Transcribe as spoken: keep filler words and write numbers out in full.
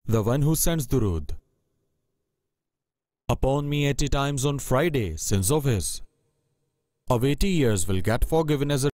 The one who sends durud upon me eighty times on Friday, sins of his, of eighty years will get forgiven as a